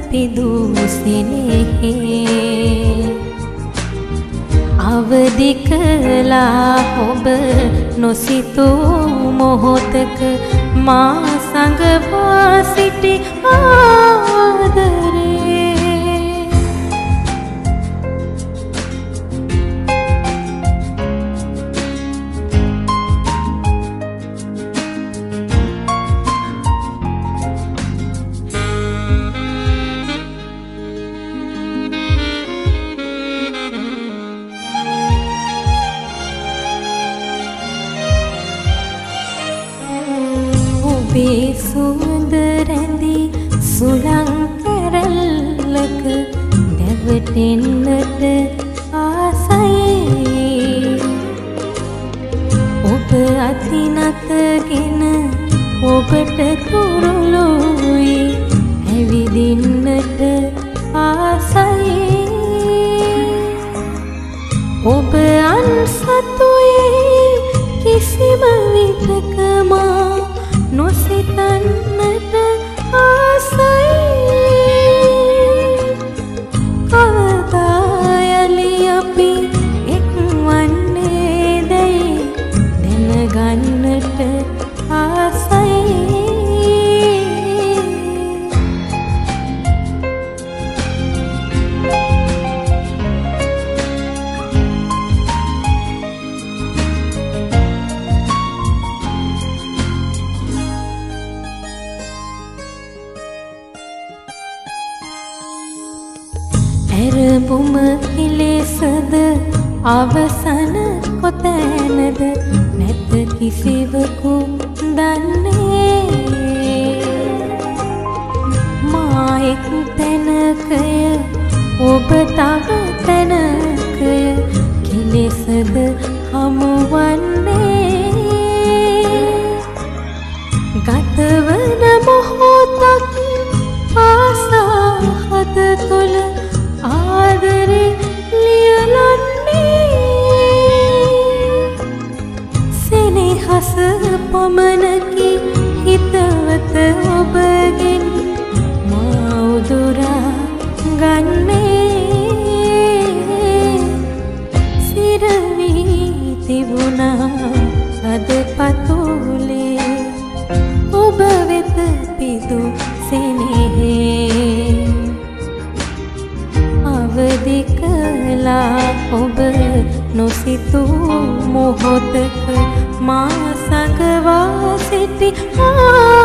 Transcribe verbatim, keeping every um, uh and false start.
පිදූ සෙනෙහේ අවදි කළා ඔබ නොසිතූ මොහොතක මා සඟවා සිටි ආදරේ ඔබේ සුවඳ රැඳි සුළං කැරැල්ලක දැවටෙන්නට ආසයි ඔබ අතිනතගෙන ඔබට කුරුලුයි ඇවිදින්නට ආසයි ඔබ අන්සතුයේ කිසිම විටක මා නොසිතන්නට ආසයි කවදා යලි අපි එක්වන්නේ දැයි දැනගන්නට ආසයි ඇරඹුම කෙලෙසද අවසන කොතැනද නැත කිසිවකු දන්නේ මා එක් තැනකය ඔබ තව තැනකය කෙලෙසද හමුවන්නේ ගතවන මොහොතක් ආසා හද තුළ ආදරේ ලියලන්නේ සෙනෙහස පමණකි හිතවත ඔබගෙන් මා උදුරා ගන්නේ සිරවී තිබුණා අද පතුලේ ඔබ වෙත පිදු සෙනෙහේ අවදි කළා ඔබ නොසිතූ මොහොතක මා සඟවා සිටි